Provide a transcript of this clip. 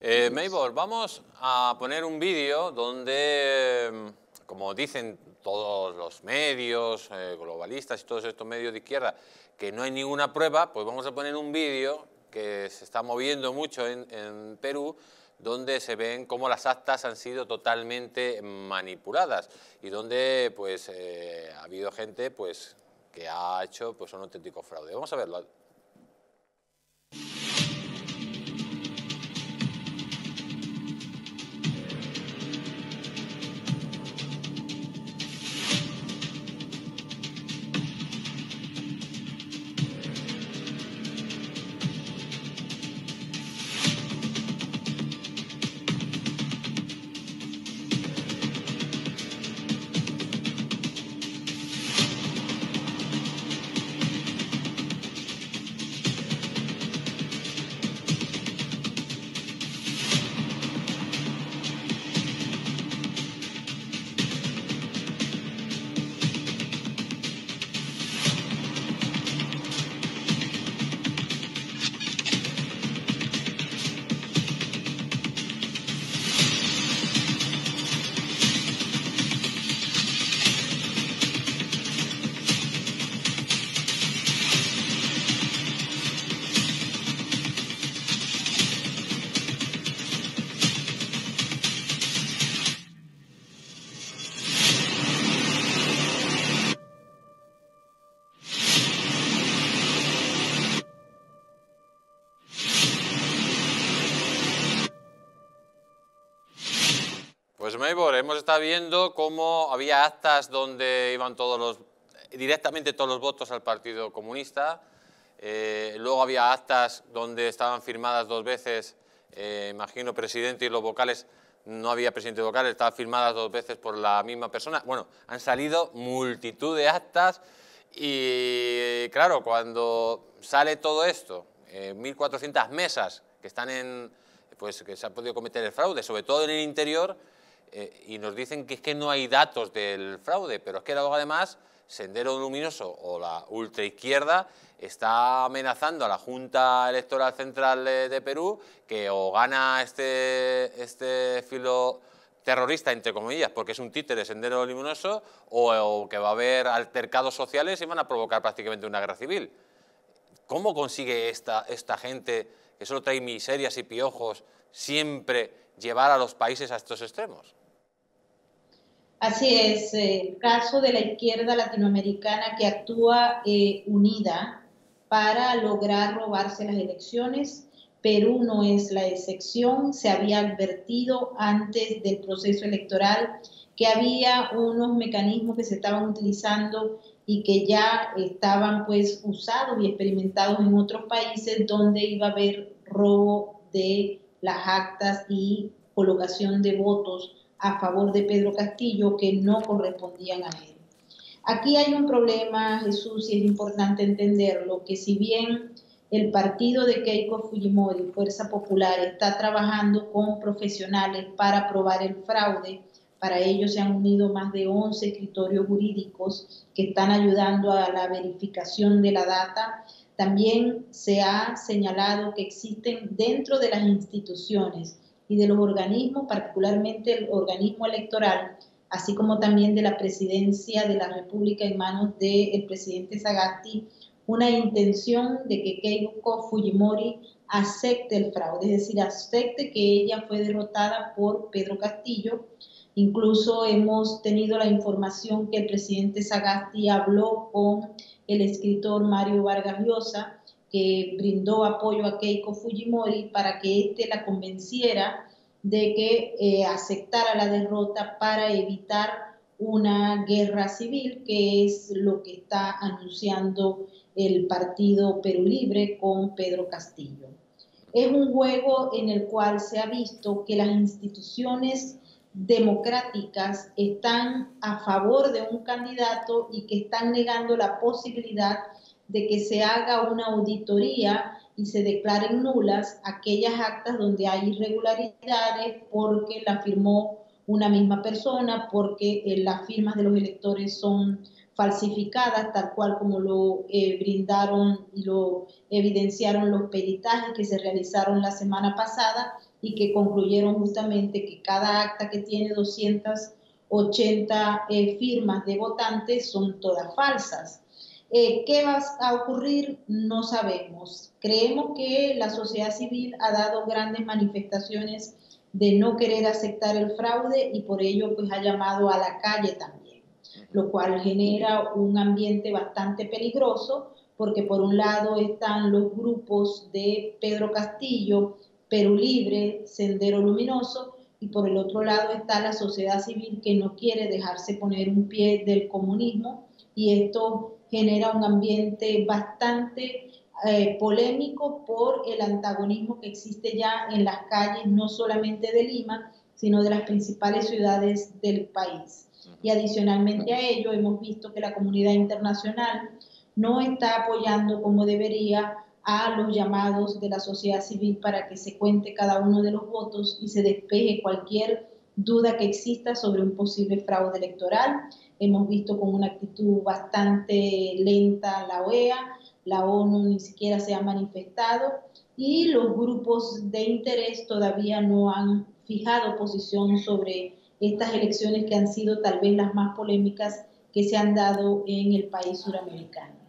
Maybor, vamos a poner un vídeo donde, como dicen todos los medios globalistas y todos estos medios de izquierda, que no hay ninguna prueba, pues vamos a poner un vídeo que se está moviendo mucho en Perú, donde se ven cómo las actas han sido totalmente manipuladas y donde pues ha habido gente pues que ha hecho pues un auténtico fraude. Vamos a verlo. Pues Maybor, hemos estado viendo cómo había actas donde iban directamente todos los votos al Partido Comunista. Luego había actas donde estaban firmadas dos veces, imagino, presidente y los vocales. No había presidente y vocales, estaban firmadas dos veces por la misma persona. Bueno, han salido multitud de actas y, claro, cuando sale todo esto, 1.400 mesas que están pues que se ha podido cometer el fraude, sobre todo en el interior, y nos dicen que es que no hay datos del fraude, pero es que luego además Sendero Luminoso o la ultraizquierda está amenazando a la Junta Electoral Central de Perú que o gana este filo terrorista, entre comillas, porque es un títere Sendero Luminoso, o que va a haber altercados sociales y van a provocar prácticamente una guerra civil. ¿Cómo consigue esta gente, que solo trae miserias y piojos, siempre llevar a los países a estos extremos? Así es, el caso de la izquierda latinoamericana que actúa unida para lograr robarse las elecciones. Perú no es la excepción. Se había advertido antes del proceso electoral que había unos mecanismos que se estaban utilizando y que ya estaban pues usados y experimentados en otros países donde iba a haber robo de las actas y colocación de votos a favor de Pedro Castillo que no correspondían a él. Aquí hay un problema, Jesús, y es importante entenderlo, que si bien el partido de Keiko Fujimori, Fuerza Popular, está trabajando con profesionales para probar el fraude, para ello se han unido más de 11 escritorios jurídicos que están ayudando a la verificación de la data. También se ha señalado que existen dentro de las instituciones y de los organismos, particularmente el organismo electoral, así como también de la presidencia de la República en manos del presidente Sagasti, una intención de que Keiko Fujimori acepte el fraude, es decir, acepte que ella fue derrotada por Pedro Castillo. Incluso hemos tenido la información que el presidente Sagasti habló con el escritor Mario Vargas Llosa, que brindó apoyo a Keiko Fujimori para que éste la convenciera de que aceptara la derrota para evitar una guerra civil, que es lo que está anunciando el Partido Perú Libre con Pedro Castillo. Es un juego en el cual se ha visto que las instituciones democráticas están a favor de un candidato y que están negando la posibilidad de que se haga una auditoría y se declaren nulas aquellas actas donde hay irregularidades porque la firmó una misma persona, porque las firmas de los electores son falsificadas, tal cual como lo brindaron y lo evidenciaron los peritajes que se realizaron la semana pasada y que concluyeron justamente que cada acta que tiene 280 firmas de votantes son todas falsas. ¿Qué va a ocurrir? No sabemos. Creemos que la sociedad civil ha dado grandes manifestaciones de no querer aceptar el fraude y por ello pues ha llamado a la calle también, lo cual genera un ambiente bastante peligroso porque por un lado están los grupos de Pedro Castillo, Perú Libre, Sendero Luminoso, y por el otro lado está la sociedad civil que no quiere dejarse poner un pie del comunismo, y esto genera un ambiente bastante polémico por el antagonismo que existe ya en las calles, no solamente de Lima, sino de las principales ciudades del país. Y adicionalmente a ello, hemos visto que la comunidad internacional no está apoyando como debería a los llamados de la sociedad civil para que se cuente cada uno de los votos y se despeje cualquier duda que exista sobre un posible fraude electoral. Hemos visto con una actitud bastante lenta la OEA, la ONU ni siquiera se ha manifestado y los grupos de interés todavía no han fijado posición sobre estas elecciones que han sido tal vez las más polémicas que se han dado en el país suramericano.